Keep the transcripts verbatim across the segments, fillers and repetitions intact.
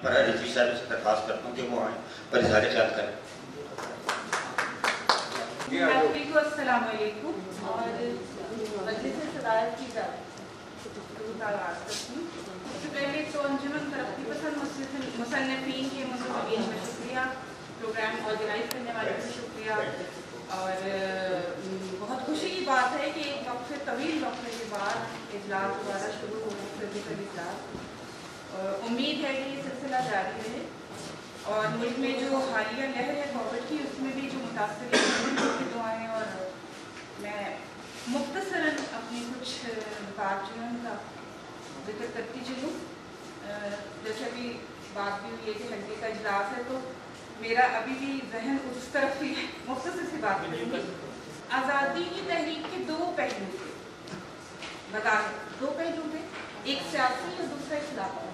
برائے رضوی صاحب سے درخواست کرتا ہوں کہ وہ آئیں اور اظہار خیال کریں. السلام علیکم. اور مجلس صدارت کی آغاز کرتی ہوں. سب سے پہلے تو انجمن ترقی پسند مصنفین کے منتظمین کا شکریہ، پروگرام آرگنائز کرنے والے کا شکریہ. اور بہت خوشی کی بات ہے کہ ایک وقفے طویل وقفے کے بعد اجلاس دوبارہ شروع ہو گئے، فزیکل اجلاس. امید ہے کہ یہ سلسلہ جاری رہے اور ملک میں جو حالیہ لہر ہے کووڈ کی، اس میں بھی جو متاثرین کی دعائیں. اور میں مختصراً اپنی کچھ بات جو ہے ان کا ذکر کرتی چلوں. جیسے ابھی بات بھی ہوئی ہے کہ ہلکے کا اجلاس ہے، تو میرا ابھی بھی ذہن اس طرف ہی مختصر سی بات کروں گی. آزادی کی تحریک کے دو پہلو تھے، بظاہر دو پہلو تھے، ایک سیاسی اور دوسرا اخلاقی.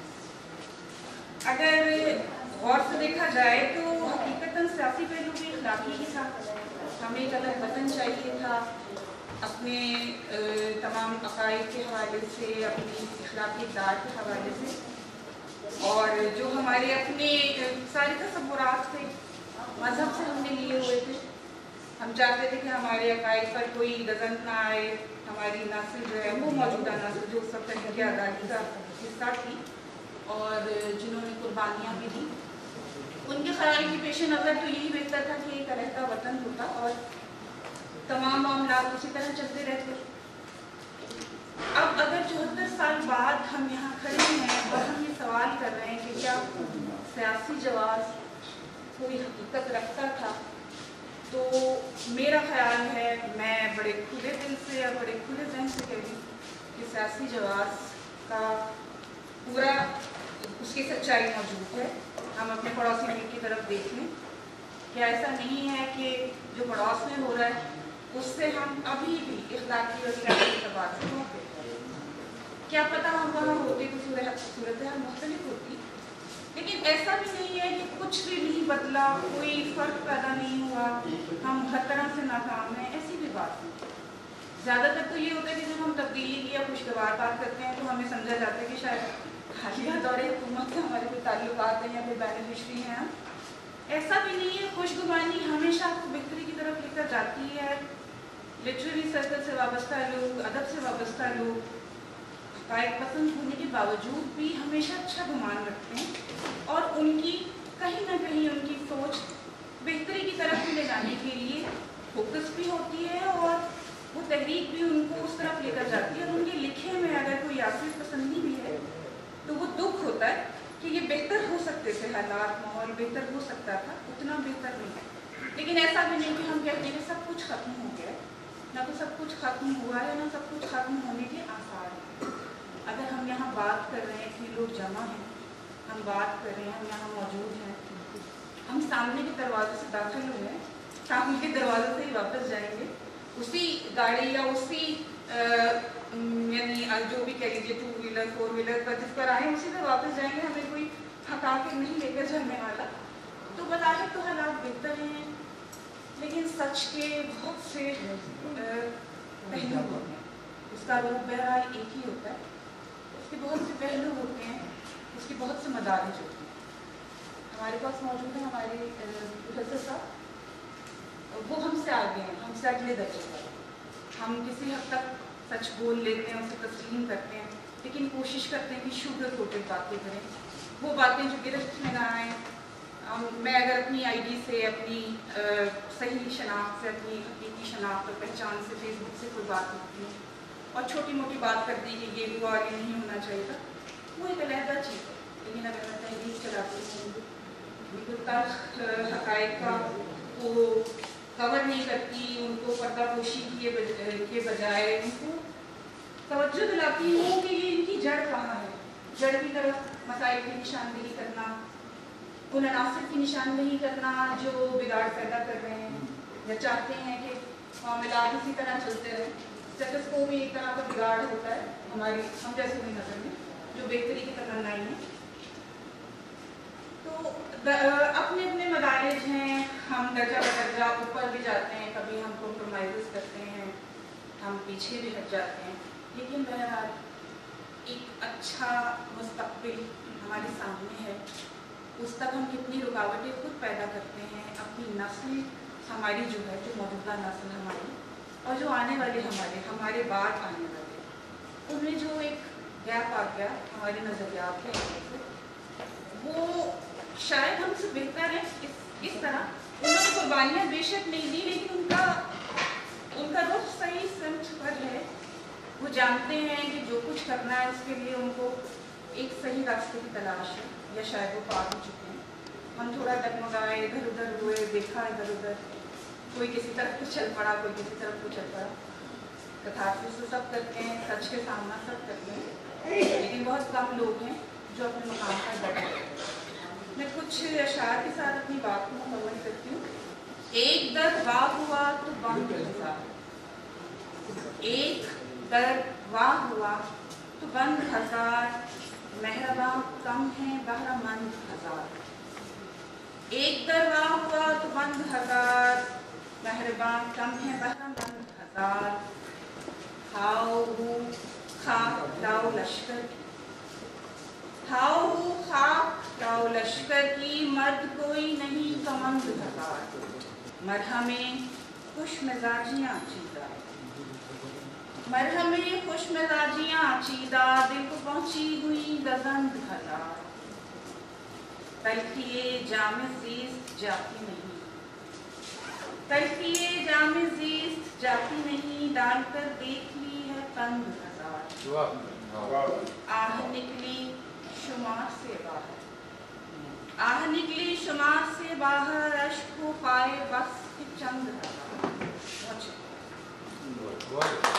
اگر غور سے دیکھا جائے تو حقیقتاً سیاسی پہلو بھی اخلاقی ہی تھا. ہمیں ایک الگ وطن چاہیے تھا، اپنے تمام عقائد کے حوالے سے، اپنی اخلاقی اقدار کے حوالے سے، اور جو ہمارے اپنے سارے تصورات تھے مذہب سے ہم نے لیے ہوئے تھے. ہم چاہتے تھے کہ ہمارے عقائد پر کوئی گزند نہ آئے. ہماری نسل جو ہے وہ موجودہ نسل جو اس وقت تحریک آزادی کا حصہ تھی اور جنہوں نے قربانیاں بھی دی، ان کے خیال کی پیش نظر تو یہی بہتر تھا کہ ایک علیحدہ وطن ہوتا اور تمام معاملات اسی طرح چلتے رہتے. اب اگر چوہتر سال بعد ہم یہاں کھڑے ہیں اور ہم یہ سوال کر رہے ہیں کہ کیا سیاسی جواز کوئی حقیقت رکھتا تھا، تو میرا خیال ہے، میں بڑے کھلے دل سے اور بڑے کھلے ذہن سے کہتی ہوں کہ سیاسی جواز کا پورا اس کی سچائی موجود ہے. ہم اپنے پڑوسی ملک کی طرف دیکھ لیں، کیا ایسا نہیں ہے کہ جو پڑوس میں ہو رہا ہے اس سے ہم ابھی بھی اخلاقی اور سیاسی اعتبار سے ہوتے ہیں. کیا پتہ ہم وہاں ہوتے تو صورتحال مختلف ہوتی، لیکن ایسا بھی نہیں ہے کہ کچھ بھی نہیں بدلا، کوئی فرق پیدا نہیں ہوا، ہم ہر طرح سے ناکام ہیں. ایسی بھی بات نہیں. زیادہ تر تو یہ ہوتا ہے کہ جب ہم تبدیلی کی یا خوشگوار بات کرتے ہیں تو ہمیں سمجھا جاتا ہے کہ شاید حالیہ دور حکومت سے ہمارے کوئی تعلقات ہیں یا پھر بینیفیشری ہیں. ایسا بھی نہیں ہے. خوشگوانی ہمیشہ آپ کو بہتری کی طرف لے کر جاتی ہے. لٹریری سرکل سے وابستہ لوگ، ادب سے وابستہ لوگ حقائق پسند ہونے کے باوجود بھی ہمیشہ اچھا گمان رکھتے ہیں اور ان کی کہیں نہ کہیں ان کی سوچ بہتری کی طرف لے جانے کے لیے فوکس بھی ہوتی ہے اور وہ تحریک بھی ان کو اس طرف لے کر جاتی ہے. اور ان کے لکھے میں اگر کوئی آصف پسندی بھی ہے تو وہ دکھ ہوتا ہے کہ یہ بہتر ہو سکتے تھے، حالات ماحول بہتر ہو سکتا تھا، اتنا بہتر نہیں ہے. لیکن ایسا بھی نہیں کہ ہم کہتے ہیں کہ سب کچھ ختم ہو گیا ہے. نہ تو سب کچھ ختم ہوا ہے، نہ سب کچھ ختم ہونے کے آثار ہیں. اگر ہم یہاں بات کر رہے ہیں کہ لوگ جمع ہیں، ہم بات کر رہے ہیں، ہم یہاں موجود ہیں، ہم سامنے کے دروازے سے داخل ہوئے ہیں، سامنے کے دروازے سے ہی واپس جائیں گے. اسی گاڑی یا اسی یعنی جو بھی کہہ لیجیے ٹو ویلر فور ویلر پر جس پر آئیں اسی پر واپس جائیں گے. ہمیں کوئی تھکا کے نہیں لے کر جانے والا. تو بظاہر تو حالات بہتر ہیں، لیکن سچ کے بہت سے پہلو ہوتے ہیں. اس کا روپ بہرحال ایک ہی ہوتا ہے. اس کے بہت سے پہلو ہوتے ہیں، اس کے بہت سے مدارج ہوتے ہیں. ہمارے پاس موجود ہیں ہمارے پروفیسر صاحب، وہ ہم سے آگے ہیں، ہم سے اگلے درجے پر. ہم کسی حد تک سچ بول لیتے ہیں، اسے تسلیم کرتے ہیں، لیکن کوشش کرتے ہیں کہ شوگر کوٹڈ باتیں کریں، وہ باتیں جو گرفت میں نہ آئیں. میں اگر اپنی آئی ڈی سے، اپنی صحیح شناخت سے، اپنی حقیقی شناخت اور پہچان سے فیس بک سے کوئی بات کرتی ہوں اور چھوٹی موٹی بات کر دی کہ یہ ہوا اور یہ نہیں ہونا چاہیے تھا، وہ ایک علیحدہ چیز ہے. لیکن اگر میں تحریک چلاتی ہوں، بالکل تلخ حقائق کا وہ کور نہیں کرتی، ان کو پردہ پوشی کیے کے بجائے ان کو توجہ دلاتی ہوں کہ یہ ان کی جڑ کہاں ہے. جڑ کی طرف مسائل کی نشاندہی کرنا، ان عناصر کی نشاندہی کرنا جو بگاڑ پیدا کر رہے ہیں یا چاہتے ہیں کہ معاملات اسی طرح چلتے رہیں. اسٹیٹس کو بھی ایک طرح کا بگاڑ ہوتا ہے ہماری ہم جیسے بھی نظر میں جو بہتری کی تمنائی ہے. تو اپنے اپنے مدارج ہیں، ہم درجہ بدرجہ اوپر بھی جاتے ہیں، کبھی ہم کمپرومائزز کرتے ہیں، ہم پیچھے بھی ہٹ جاتے ہیں، لیکن بہرحال ایک اچھا مستقبل हमारे सामने है, उस तक हम कितनी रुकावटें खुद पैदा करते हैं। अपनी नस्ल हमारी जो है, जो मौजूदा नस्ल हमारी और जो आने वाले हमारे हमारे बाद आने वाले, उनमें जो एक गैप आ गया हमारे नज़रियात के हिसाब से, वो शायद हमसे बेहतर है। इस इस तरह उन्होंने कुर्बानियाँ बेशक नहीं दी, लेकिन उनका उनका रुख सही समझ पर है। वो जानते हैं कि जो कुछ करना है उसके लिए उनको एक सही रास्ते की तलाश है, या शायद वो पा भी चुके हैं। हम थोड़ा डगमगाए, इधर उधर हुए, देखा इधर उधर, कोई किसी तरफ को चल पड़ा, कोई किसी तरफ को चल पड़ा। कथार्सिस तो सब करते हैं, सच के सामना सब करते हैं, लेकिन बहुत कम लोग हैं जो अपने मकाम पर बैठे हैं। मैं कुछ अशार के साथ अपनी बात को मुकम्मल करती हूँ। एक दर वाह हुआ तो बंद हजार, एक दर वाह हुआ तो बंद हजार, मेहरबां कम है बहरामंद हजार। एक दर वाह हुआ तो बंद हजार, मेहरबां कम है बहरामंद हजार। खाओ हूँ खाक लाओ लश्कर की, खाओ हूँ खाक लाओ लश्कर की, मर्द कोई नहीं कमंद हजार। मरहमें खुश मिजाजियाँ चीदा, मरहमें खुश मिजाजियाँ चीदा, दिल को पहुँची हुई गजंद हजार। तलखिए जामे ज़ीस्त जाती नहीं, तलखिए जामे ज़ीस्त जाती नहीं, डालकर देख ली है तंग हजार। आह निकली शुमार से बाहर, आह निकली शुमार से बाहर, अश्क को पाए बस चंद हजार।